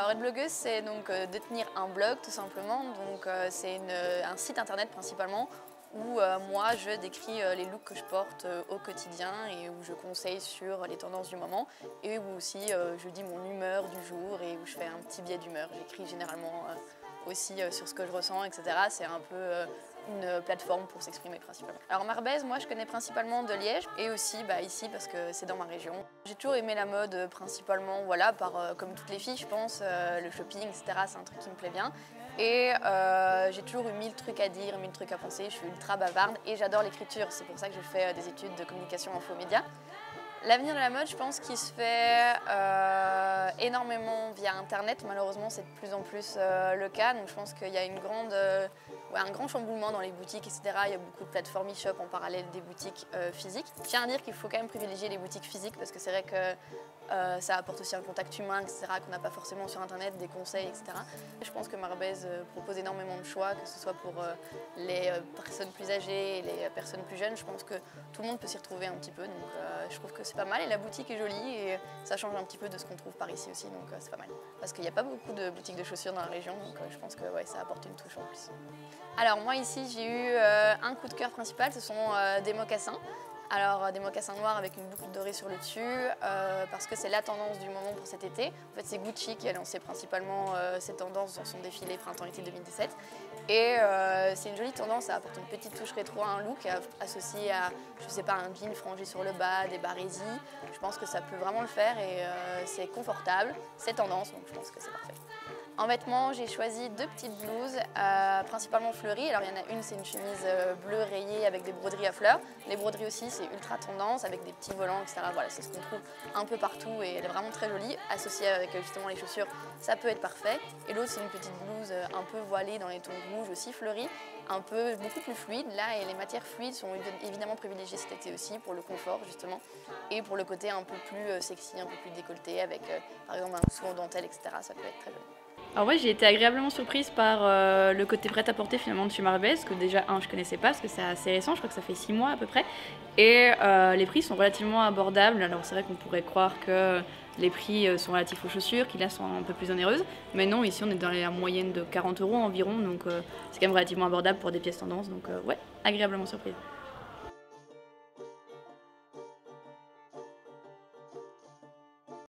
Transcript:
Alors être blogueuse, c'est donc de tenir un blog tout simplement. Donc c'est un site internet principalement où moi je décris les looks que je porte au quotidien et où je conseille sur les tendances du moment et où aussi je dis mon humeur du jour et où je fais un petit billet d'humeur. J'écris généralement aussi sur ce que je ressens, etc. C'est un peu une plateforme pour s'exprimer principalement. Alors Marbèze, moi je connais principalement de Liège et aussi ici parce que c'est dans ma région. J'ai toujours aimé la mode principalement, voilà, comme toutes les filles je pense, le shopping, etc. C'est un truc qui me plaît bien. Et j'ai toujours eu 1000 trucs à dire, 1000 trucs à penser, je suis ultra bavarde et j'adore l'écriture. C'est pour ça que j'ai fait des études de communication info-média. L'avenir de la mode, je pense qu'il se fait énormément via Internet. Malheureusement, c'est de plus en plus le cas. Donc je pense qu'il y a un grand chamboulement dans les boutiques, etc. Il y a beaucoup de plateformes e-shop en parallèle des boutiques physiques. Je tiens à dire qu'il faut quand même privilégier les boutiques physiques parce que c'est vrai que ça apporte aussi un contact humain, etc. qu'on n'a pas forcément sur Internet, des conseils, etc. Je pense que Marbèze propose énormément de choix, que ce soit pour les personnes plus âgées et les personnes plus jeunes. Je pense que tout le monde peut s'y retrouver un petit peu. Donc je trouve que c'est pas mal et la boutique est jolie et ça change un petit peu de ce qu'on trouve par ici aussi, donc c'est pas mal. Parce qu'il n'y a pas beaucoup de boutiques de chaussures dans la région, donc je pense que ouais, ça apporte une touche en plus. Alors moi ici j'ai eu un coup de cœur principal, ce sont des mocassins. Alors des mocassins noirs avec une boucle dorée sur le dessus, parce que c'est la tendance du moment pour cet été. En fait c'est Gucci qui a lancé principalement cette tendance dans son défilé printemps-été 2017. Et c'est une jolie tendance, ça apporte une petite touche rétro à un look associé à, je sais pas, un jean frangé sur le bas, des barésies. Je pense que ça peut vraiment le faire et c'est confortable, c'est tendance, donc je pense que c'est parfait. En vêtements, j'ai choisi deux petites blouses, principalement fleuries. Alors il y en a une, c'est une chemise bleue rayée avec des broderies à fleurs. Les broderies aussi, c'est ultra tendance avec des petits volants, etc. Voilà, c'est ce qu'on trouve un peu partout et elle est vraiment très jolie. Associée avec justement les chaussures, ça peut être parfait. Et l'autre, c'est une petite blouse un peu voilée dans les tons rouges aussi fleurie, beaucoup plus fluide. Là, et les matières fluides sont évidemment privilégiées cet été aussi pour le confort justement et pour le côté un peu plus sexy, un peu plus décolleté avec par exemple un dessous en dentelle, etc. Ça peut être très joli. Alors ouais, j'ai été agréablement surprise par le côté prêt-à-porter finalement de chez Marbèze, que déjà je connaissais pas parce que c'est assez récent, je crois que ça fait 6 mois à peu près. Et les prix sont relativement abordables, alors c'est vrai qu'on pourrait croire que les prix sont relatifs aux chaussures, qui là sont un peu plus onéreuses. Mais non, ici on est dans la moyenne de 40 € environ, donc c'est quand même relativement abordable pour des pièces tendance, donc ouais, agréablement surprise.